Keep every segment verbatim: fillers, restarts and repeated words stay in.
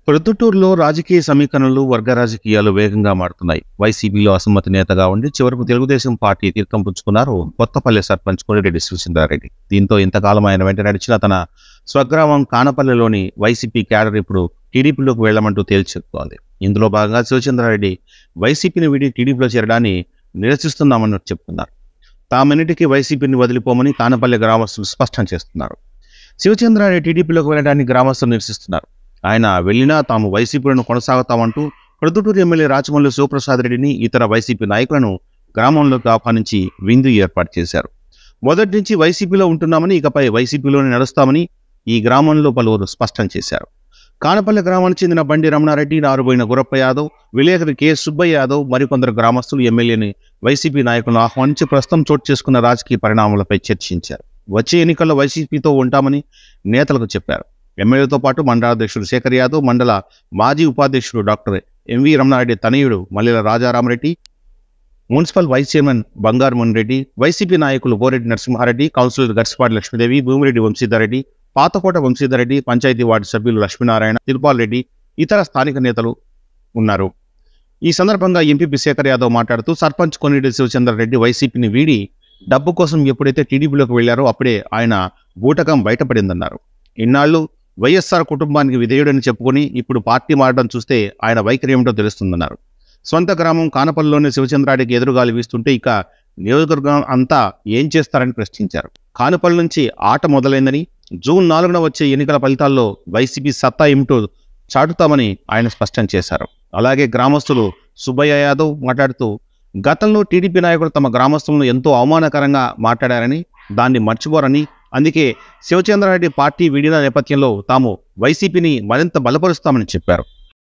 ప్రొద్దుటూరులో రాజకీయ సమీకరణలు, వర్గ రాజకీయాలు వేగంగా మారుతున్నాయి. వైసీపీలో అసమ్మతి నేతగా ఉండి చివరకు తెలుగుదేశం పార్టీ తీర్థం పుచ్చుకున్నారు కొత్తపల్లి సర్పంచ్ కొనిరెడ్డి శివచంద్రారెడ్డి. దీంతో ఇంతకాలం ఆయన వెంట నడిచిన తన స్వగ్రామం కానపల్లిలోని వైసీపీ క్యాడర్ ఇప్పుడు టీడీపీలోకి వెళ్లమంటూ తేల్చెప్తోంది. ఇందులో భాగంగా శివచంద్రారెడ్డి వైసీపీని వీడి టీడీపీలో చేరడాన్ని నిరసిస్తున్నామని చెప్తున్నారు. తామెన్నిటికీ వైసీపీని వదిలిపోమని కానపల్లి గ్రామస్తులు స్పష్టం చేస్తున్నారు. శివచంద్రారెడ్డి టీడీపీలోకి వెళ్లడాన్ని గ్రామస్తులు నిరసిస్తున్నారు. ఆయన వెళ్లినా తాము వైసీపీలను కొనసాగుతామంటూ ప్రొద్దుటూరు ఎమ్మెల్యే రాచమల్లి శివప్రసాద్ రెడ్డిని ఇతర వైసీపీ నాయకులను గ్రామంలోకి ఆహ్వానించి విందు ఏర్పాటు చేశారు. మొదటి నుంచి వైసీపీలో ఉంటున్నామని, ఇకపై వైసీపీలోనే నడుస్తామని ఈ గ్రామంలో పలువురు స్పష్టం చేశారు. కానపల్లి గ్రామానికి చెందిన బండి రమణారెడ్డి, నారుబోయిన గురప్ప యాదవ్, విలేకరి కె సుబ్బయ్య యాదవ్ మరికొందరు గ్రామస్తులు ఎమ్మెల్యేని వైసీపీ నాయకులను ఆహ్వానించి ప్రస్తుతం చోటు చేసుకున్న రాజకీయ పరిణామాలపై చర్చించారు. వచ్చే ఎన్నికల్లో వైసీపీతో ఉంటామని నేతలకు చెప్పారు. ఎమ్మెల్యేతో పాటు మండలాధ్యక్షుడు శేఖర్ యాదవ్, మండల మాజీ ఉపాధ్యక్షుడు డాక్టర్ ఎంవి రమణారెడ్డి తనయుడు Mallela Rajarama Reddy, municipal vice chairman Bangaru Reddy, YCP నాయకులు బోరెడ్డి నరసింహారెడ్డి, కౌన్సిలర్ గర్సిపాటి లక్ష్మీదేవి, భూమిరెడ్డి వంశీధర్రెడ్డి, పాతకోట వంశీధర్రెడ్డి, పంచాయతీ వార్డు సభ్యులు లక్ష్మీనారాయణ, తిరుపాల్ రెడ్డి, ఇతర స్థానిక నేతలు ఉన్నారు. ఈ సందర్భంగా ఎంపీపీ శేఖర్ యాదవ్ మాట్లాడుతూ సర్పంచ్ కొనిరెడ్డి శివచంద్రారెడ్డి వైసీపీని వీడి డబ్బు కోసం ఎప్పుడైతే టీడీపీలోకి వెళ్లారో అప్పుడే ఆయన బూటకం బయటపడిందన్నారు. ఇన్నాళ్లు వైఎస్ఆర్ కుటుంబానికి విధేయుడని చెప్పుకొని ఇప్పుడు పార్టీ మారడం చూస్తే ఆయన వైఖరి ఏమిటో తెలుస్తుందన్నారు. సొంత గ్రామం కానపల్లిలోని శివచంద్రారెడ్డికి ఎదురుగాలి వీస్తుంటే ఇక నియోజకవర్గం అంతా ఏం చేస్తారని ప్రశ్నించారు. కానపల్లి నుంచి ఆట మొదలైందని, జూన్ నాలుగున వచ్చే ఎన్నికల ఫలితాల్లో వైసీపీ సత్తా ఏమిటో చాటుతామని ఆయన స్పష్టం చేశారు. అలాగే గ్రామస్తులు సుబ్బయ్య యాదవ్ మాట్లాడుతూ గతంలో టీడీపీ నాయకులు తమ గ్రామస్తులను ఎంతో అవమానకరంగా మాట్లాడారని, దాన్ని మర్చిపోరని, అందుకే శివచంద్రారెడ్డి పార్టీ వీడిన నేపథ్యంలో తాము వైసీపీని మరింత బలపరుస్తామని చెప్పారు.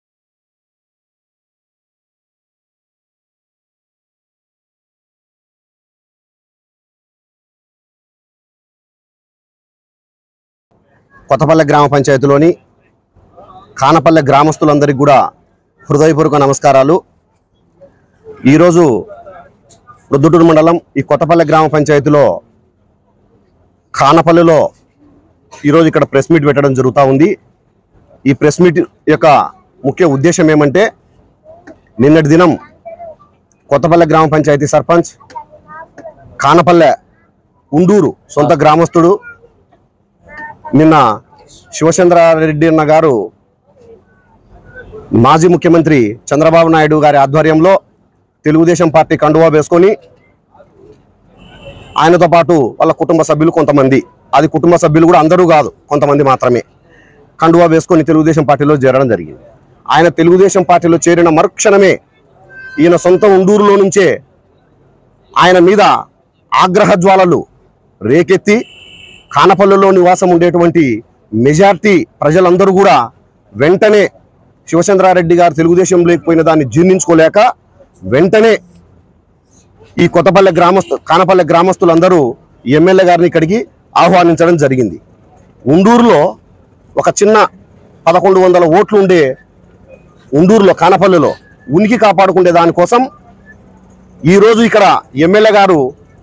కొత్తపల్లి గ్రామ పంచాయతీలోని కానపల్లి గ్రామస్తులందరికీ కూడా హృదయపూర్వక నమస్కారాలు. ఈరోజు ప్రొద్దుటూరు మండలం ఈ కొత్తపల్లి గ్రామ పంచాయతీలో కానపల్లిలో ఈరోజు ఇక్కడ ప్రెస్ మీట్ పెట్టడం జరుగుతూ ఉంది. ఈ ప్రెస్ మీట్ యొక్క ముఖ్య ఉద్దేశం ఏమంటే, నిన్నటి దినం కొత్తపల్లి గ్రామ పంచాయతీ సర్పంచ్, కానపల్లె ఉండూరు సొంత గ్రామస్తుడు, నిన్న శివచంద్రారెడ్డి అన్న గారు మాజీ ముఖ్యమంత్రి చంద్రబాబు నాయుడు గారి ఆధ్వర్యంలో తెలుగుదేశం పార్టీ కండువా వేసుకొని ఆయనతో పాటు వాళ్ళ కుటుంబ సభ్యులు కొంతమంది, అది కుటుంబ సభ్యులు కూడా అందరూ కాదు, కొంతమంది మాత్రమే కండువా వేసుకొని తెలుగుదేశం పార్టీలో చేరడం జరిగింది. ఆయన తెలుగుదేశం పార్టీలో చేరిన మరుక్షణమే ఈయన సొంత ఉండూరులో నుంచే ఆయన మీద ఆగ్రహ జ్వాలలు రేకెత్తి కానపల్లిలో నివాసం ఉండేటువంటి మెజార్టీ ప్రజలందరూ కూడా వెంటనే శివచంద్రారెడ్డి గారు తెలుగుదేశం లేకపోయిన దాన్ని జీర్ణించుకోలేక వెంటనే ఈ కొత్తపల్లి గ్రామస్తు కానపల్లి గ్రామస్తులందరూ ఎమ్మెల్యే గారిని ఇక్కడికి ఆహ్వానించడం జరిగింది. ఉండూరులో ఒక చిన్న పదకొండు వందల ఓట్లు ఉండే ఉండూరులో కానపల్లిలో ఉనికి కాపాడుకునే దానికోసం ఈరోజు ఇక్కడ ఎమ్మెల్యే గారు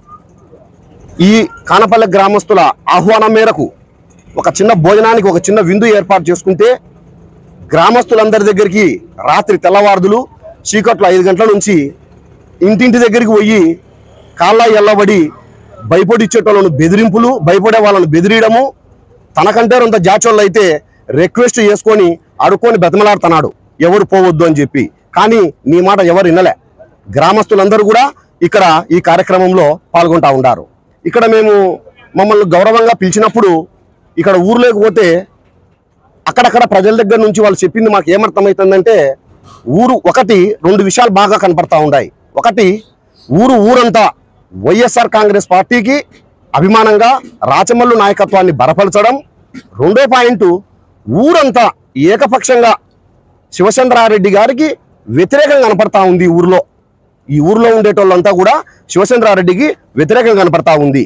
ఈ కానపల్లి గ్రామస్తుల ఆహ్వానం మేరకు ఒక చిన్న భోజనానికి ఒక చిన్న విందు ఏర్పాటు చేసుకుంటే గ్రామస్తులందరి దగ్గరికి రాత్రి తెల్లవారుదులు చీకట్లో ఐదు గంటల నుంచి ఇంటింటి దగ్గరికి పోయి కాళ్ళ ఎల్లబడి భయపడిచ్చేటోళ్ళను బెదిరింపులు, భయపడే వాళ్ళను బెదిరియడము, తనకంటే కొంత జాచోళ్ళు అయితే రిక్వెస్ట్ చేసుకొని అడుక్కొని బతిమలాడుతున్నాడు ఎవరు పోవద్దు అని చెప్పి. కానీ నీ మాట ఎవరు వినలే. గ్రామస్తులందరూ కూడా ఇక్కడ ఈ కార్యక్రమంలో పాల్గొంటూ ఉన్నారు. ఇక్కడ మేము మమ్మల్ని గౌరవంగా పిలిచినప్పుడు ఇక్కడ ఊర్లోకి పోతే అక్కడక్కడ ప్రజల దగ్గర నుంచి వాళ్ళు చెప్పింది మాకు ఏమర్థమవుతుందంటే, ఊరు ఒకటి రెండు విషయాలు బాగా కనపడతా ఉన్నాయి. ఒకటి, ఊరు ఊరంతా వైఎస్ఆర్ కాంగ్రెస్ పార్టీకి అభిమానంగా రాచమల్లు నాయకత్వాన్ని బలపరచడం. రెండో పాయింట్, ఊరంతా ఏకపక్షంగా శివచంద్రారెడ్డి గారికి వ్యతిరేకంగా కనపడతా ఉంది. ఊర్లో ఈ ఊర్లో ఉండేటోళ్ళంతా కూడా శివచంద్రారెడ్డికి వ్యతిరేకంగా కనపడతా ఉంది.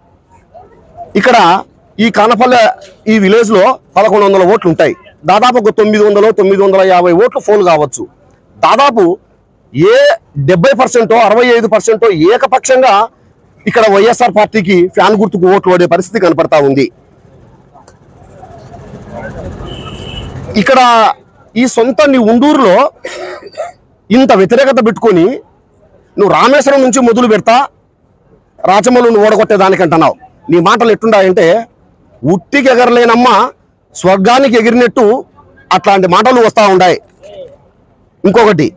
ఇక్కడ ఈ కానపల్లె ఈ విలేజ్లో పదకొండు వందల ఓట్లు ఉంటాయి. దాదాపు ఒక తొమ్మిది వందలు తొమ్మిది వందల యాభై ఓట్లు ఫోల్ కావచ్చు. దాదాపు ఏ డెబ్బై పర్సెంటో అరవై ఐదు పర్సెంటో ఏకపక్షంగా ఇక్కడ వైఎస్ఆర్ పార్టీకి ఫ్యాన్ గుర్తుకు ఓట్లు పడే పరిస్థితి కనపడతా ఉంది. ఇక్కడ ఈ సొంత నీ ఉండూరులో ఇంత వ్యతిరేకత పెట్టుకొని నువ్వు రామేశ్వరం నుంచి మొదలు పెడతా రాచమల్లుని ఓడగొట్టేదానికంటున్నావు. నీ మాటలు ఎట్టుండాయంటే ఉట్టికి ఎగరలేనమ్మ స్వర్గానికి ఎగిరినట్టు అట్లాంటి మాటలు వస్తూ ఉన్నాయి. ఇంకొకటి,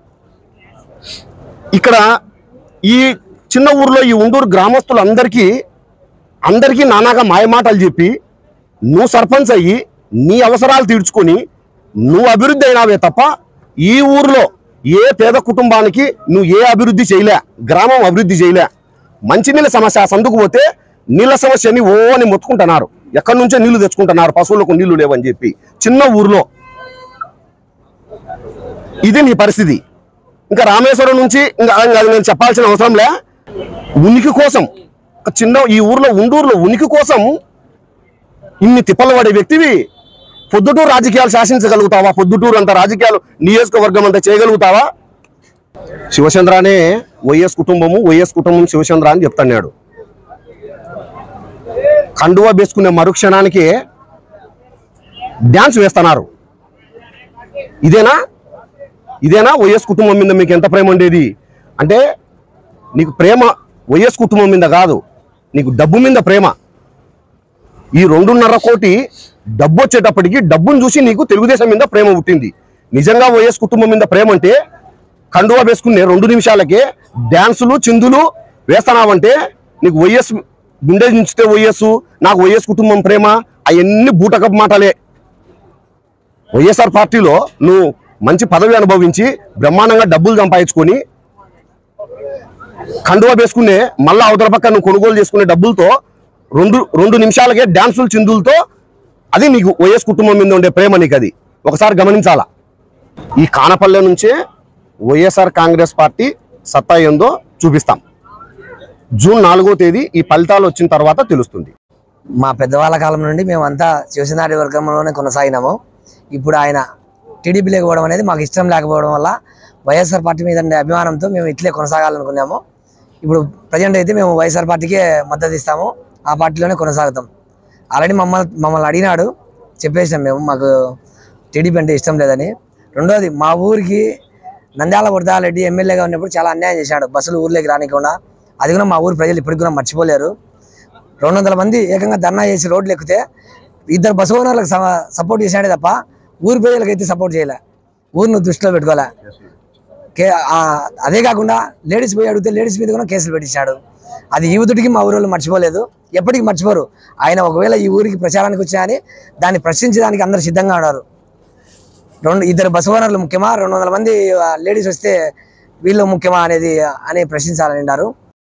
ఇక్కడ ఈ చిన్న ఊర్లో ఈ ఉండూరు గ్రామస్తులందరికీ అందరికీ నానాగా మాయమాటలు చెప్పి నువ్వు సర్పంచ్ అయ్యి నీ అవసరాలు తీర్చుకొని నువ్వు అభివృద్ధి అయినావే తప్ప ఈ ఊర్లో ఏ పేద కుటుంబానికి నువ్వు ఏ అభివృద్ధి చేయలే, గ్రామం అభివృద్ధి చేయలే. మంచినీళ్ళ సమస్య సందుకు పోతే నీళ్ళ సమస్యని ఓ అని మొత్తుకుంటున్నారు. ఎక్కడి నుంచో నీళ్లు తెచ్చుకుంటున్నారు, పశువులకు నీళ్లు లేవని చెప్పి చిన్న ఊర్లో. ఇది నీ పరిస్థితి. ఇంకా రామేశ్వరం నుంచి ఇంకా నేను చెప్పాల్సిన అవసరం లే. ఉనికి కోసం చిన్న ఈ ఊర్లో ఉండూరులో ఉనికి కోసం ఇన్ని తిప్పలు పడే వ్యక్తివి పొద్దుటూరు రాజకీయాలు శాసించగలుగుతావా? పొద్దుటూరు అంత రాజకీయాలు నియోజకవర్గం అంతా చేయగలుగుతావా? శివచంద్రనే వైఎస్ కుటుంబము వైఎస్ కుటుంబం శివచంద్ర అని చెప్తున్నాడు. కండువా వేసుకునే మరుక్షణానికి డ్యాన్స్ వేస్తున్నారు. ఇదేనా ఇదేనా వైఎస్ కుటుంబం మీద మీకు ఎంత ప్రేమ ఉండేది? అంటే నీకు ప్రేమ వైఎస్ కుటుంబం మీద కాదు, నీకు డబ్బు మీద ప్రేమ. ఈ రెండున్నర కోటి డబ్బు వచ్చేటప్పటికి డబ్బును చూసి నీకు తెలుగుదేశం మీద ప్రేమ పుట్టింది. నిజంగా వైఎస్ కుటుంబం మీద ప్రేమ అంటే కండువా వేసుకునే రెండు నిమిషాలకే డ్యాన్సులు చిందులు వేస్తున్నావంటే నీకు వైఎస్ గుండె దించితే వైఎస్, నాకు వైఎస్ కుటుంబం ప్రేమ, అవన్నీ బూటకపు మాటలే. వైఎస్ఆర్ పార్టీలో నువ్వు మంచి పదవి అనుభవించి బ్రహ్మాండంగా డబ్బులు సంపాదించుకొని కండువా వేసుకునే మళ్ళా అవతల పక్క నువ్వు కొనుగోలు చేసుకునే డబ్బులతో రెండు రెండు నిమిషాలకే డ్యాన్సులు చిందులతో అది నీకు వైఎస్ కుటుంబం మీద ఉండే ప్రేమ. నీకు అది ఒకసారి గమనించాలా. ఈ కానపల్లె నుంచే వైఎస్ఆర్ కాంగ్రెస్ పార్టీ సత్తా ఏందో చూపిస్తాం. జూన్ నాలుగో తేదీ ఈ ఫలితాలు వచ్చిన తర్వాత తెలుస్తుంది. మా పెద్దవాళ్ళ కాలం నుండి మేమంతా శివసేనారెడ్డి వర్గంలోనే కొనసాగినాము. ఇప్పుడు ఆయన టీడీపీలోకి పోవడం అనేది మాకు ఇష్టం లేకపోవడం వల్ల వైఎస్ఆర్ పార్టీ మీద ఉండే అభిమానంతో మేము ఇట్లే కొనసాగాలనుకున్నాము. ఇప్పుడు ప్రజెంట్ అయితే మేము వైఎస్ఆర్ పార్టీకే మద్దతు ఇస్తాము, ఆ పార్టీలోనే కొనసాగుతాం. ఆల్రెడీ మమ్మల్ని మమ్మల్ని అడిగినాడు, చెప్పేసాం మేము మాకు టీడీపీ అంటే ఇష్టం లేదని. రెండోది, మా ఊరికి నంద్యాల వరదారెడ్డి ఎమ్మెల్యేగా ఉన్నప్పుడు చాలా అన్యాయం చేశాడు, బస్సులు ఊర్లోకి రానికుండా. అది కూడా మా ఊరు ప్రజలు ఇప్పటికి కూడా మర్చిపోలేరు. రెండు వందల మంది ఏకంగా ధర్నా చేసి రోడ్లు ఎక్కితే ఇద్దరు బస్సు ఓనర్లకు సపోర్ట్ చేశాడే తప్ప ఊరి ప్రజలకైతే సపోర్ట్ చేయలే, ఊరిని దృష్టిలో పెట్టుకోలే. కే అదే కాకుండా లేడీస్ పోయి అడిగితే లేడీస్ మీద కూడా కేసులు పెట్టించాడు. అది యూతుడికి మా ఊరిలో మర్చిపోలేదు, ఎప్పటికీ మర్చిపోరు. ఆయన ఒకవేళ ఈ ఊరికి ప్రచారానికి వచ్చాయని దాన్ని ప్రశ్నించడానికి అందరు సిద్ధంగా ఉన్నారు. రెండు ఇద్దరు బస్సు ఓనర్లు ముఖ్యమా, రెండు వందల మంది లేడీస్ వస్తే వీళ్ళు ముఖ్యమా అనేది అని ప్రశ్నించాలని అన్నారు.